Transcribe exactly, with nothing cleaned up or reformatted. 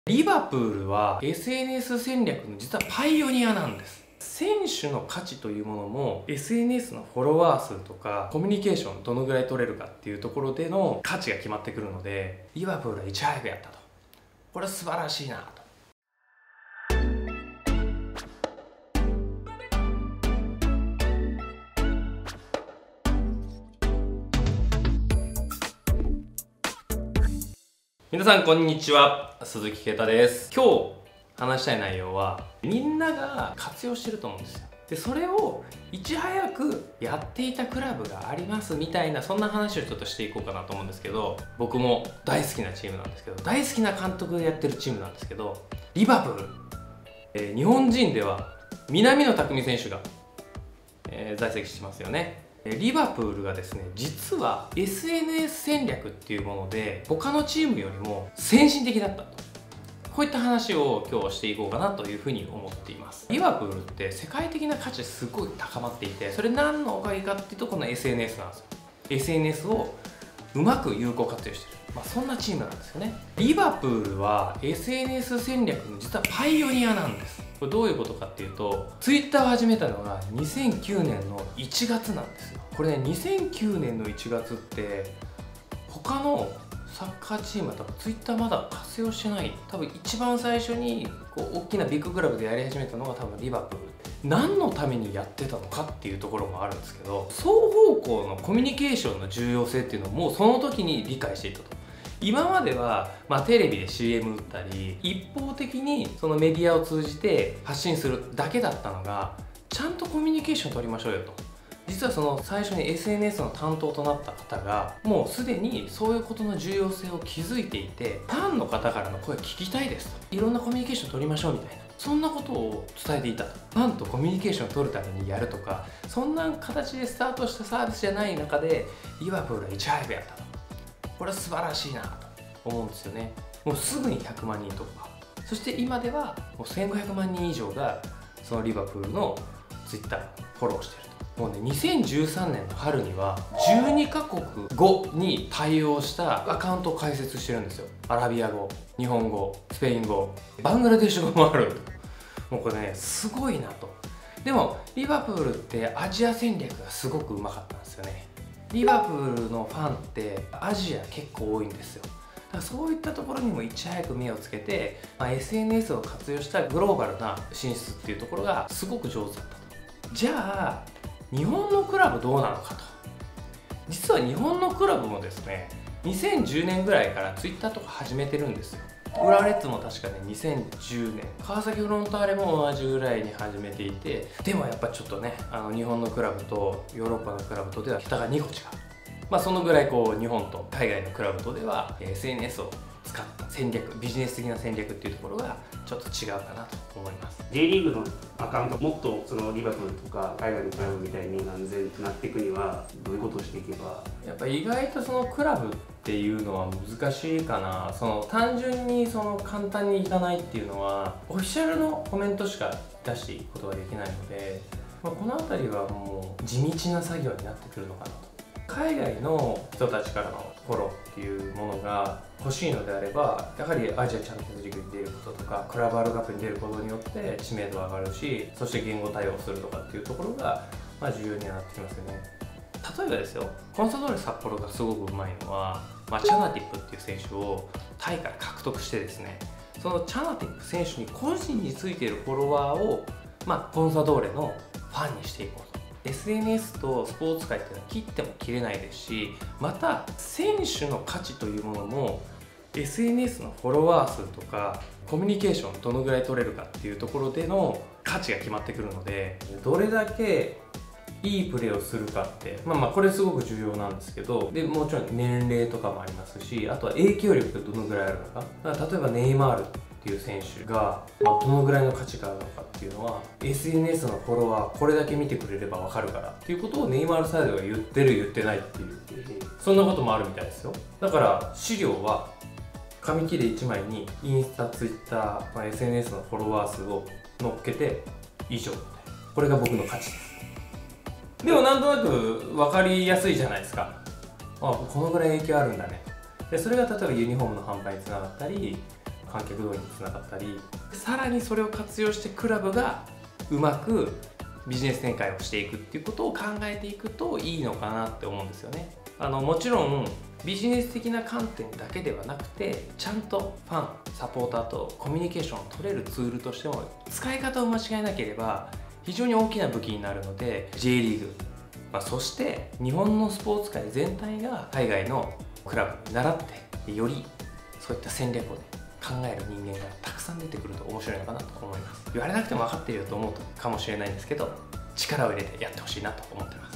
リバプールは エスエヌエス 戦略の実はパイオニアなんです。選手の価値というものも エスエヌエス のフォロワー数とかコミュニケーションどのぐらい取れるかっていうところでの価値が決まってくるので、リバプールはいち早くやったと。これは素晴らしいなと。皆さんこんにちは、鈴木啓太です。今日話したい内容はみんなが活用してると思うんですよ。でそれをいち早くやっていたクラブがありますみたいな、そんな話をちょっとしていこうかなと思うんですけど、僕も大好きなチームなんですけど、大好きな監督がやってるチームなんですけど、リバプール、えー、日本人では南野拓実選手が、えー、在籍してますよね。リバプールがですね、実は エスエヌエス 戦略っていうもので他のチームよりも先進的だったと、こういった話を今日はしていこうかなというふうに思っています。リバプールって世界的な価値すごい高まっていて、それ何のおかげかっていうとこの エスエヌエス なんですよ。 エスエヌエス をうまく有効活用してる、まあ、そんなチームなんですよね。リバプールは エスエヌエス 戦略の実はパイオニアなんです。これどういうことかっていうと、ツイッターを始めたのがにせんきゅうねんのいちがつなんですよ。これね、にせんきゅうねんのいちがつって他のサッカーチームは多分ツイッターまだ活用してない。多分一番最初にこう大きなビッグクラブでやり始めたのが多分リバプール。何のためにやってたのかっていうところもあるんですけど、双方向のコミュニケーションの重要性っていうのをもうその時に理解していたと。今までは、まあ、テレビで シーエム 打ったり一方的にそのメディアを通じて発信するだけだったのが、ちゃんとコミュニケーション取りましょうよと。実はその最初に エスエヌエス の担当となった方がもうすでにそういうことの重要性を気づいていて、ファンの方からの声聞きたいですと、いろんなコミュニケーション取りましょうみたいな、そんなことを伝えていたと。ファンとコミュニケーションを取るためにやるとか、そんな形でスタートしたサービスじゃない中でリバプールはいち早くやったと。これは素晴らしいなと思うんですよね。もうすぐにひゃくまんにん突破、そして今ではもうせんごひゃくまんにん以上がそのリバプールのツイッターフォローしていると。もうね、にせんじゅうさんねんの春にはじゅうにかこく語に対応したアカウントを開設してるんですよ。アラビア語、日本語、スペイン語、バングラデシュ語もある。もうこれね、すごいなと。でもリバプールってアジア戦略がすごくうまかったんですよね。リバプールのファンってアジア結構多いんですよ。だからそういったところにもいち早く目をつけて、まあ、エスエヌエス を活用したグローバルな進出っていうところがすごく上手だったと。じゃあ日本のクラブどうなのかと。実は日本のクラブもですね、にせんじゅうねんぐらいからツイッターとか始めてるんですよ。浦和レッズも確かねにせんじゅうねん、川崎フロンターレも同じぐらいに始めていて、でもやっぱちょっとね、あの日本のクラブとヨーロッパのクラブとでは桁がにこ違う。まあそのぐらいこう日本と海外のクラブとでは エスエヌエス を使った戦略、ビジネス的な戦略っていうところがちょっと違うかなと思います。 J リーグのアカウント、もっとそのリバプールとか海外のクラブみたいに安全となっていくにはどういうことをしていけば。 やっぱ意外とそのクラブっていうのは難しいかな。その単純にその簡単にいかないっていうのはオフィシャルのコメントしか出していくことができないので、まあ、この辺りはもう地道な作業になってくるのかなと。海外の人たちからのフォローっていうものが欲しいのであれば、やはりアジアチャンピオンズリーグに出ることとかクラブワールドカップに出ることによって知名度が上がるし、そして言語対応するとかっていうところがまあ重要にはなってきますよね。例えばですよ、コンサドーレ札幌がすごくうまいのは、まあ、チャナティップっていう選手をタイから獲得してですね、そのチャナティップ選手に個人についているフォロワーを、まあ、コンサドーレのファンにしていこうと。エスエヌエス とスポーツ界っていうのは切っても切れないですし、また選手の価値というものも エスエヌエス のフォロワー数とかコミュニケーションどのぐらい取れるかっていうところでの価値が決まってくるので、どれだけいいプレーをするかって、まあまあこれすごく重要なんですけど、でもちろん年齢とかもありますし、あとは影響力がどのぐらいあるのか。だから例えばネイマールっていう選手が、まあ、どのぐらいの価値があるのかっていうのは エスエヌエス のフォロワーこれだけ見てくれれば分かるからっていうことをネイマールサイドが言ってる言ってないっていう、そんなこともあるみたいですよ。だから資料は紙切れいちまいにインスタ、ツイッター、まあ、エスエヌエス のフォロワー数を乗っけて以上みたいな、これが僕の価値です。でもなんとなく分かりやすいじゃないですか。あ、このぐらい影響あるんだね。でそれが例えばユニフォームの販売につながったり、 観客動員につながったり、さらにそれを活用してクラブがうまくビジネス展開をしていくっていうことを考えていくといいのかなって思うんですよね。あのもちろんビジネス的な観点だけではなくて、ちゃんとファンサポーターとコミュニケーションを取れるツールとしても使い方を間違えなければ非常に大きな武器になるので、 J リーグ、まあ、そして日本のスポーツ界全体が海外のクラブに倣ってよりそういった戦略を、ね、考える人間がたくさん出てくると面白いのかなと思います。言われなくても分かっていると思うかもしれないんですけど、力を入れてやってほしいなと思ってます。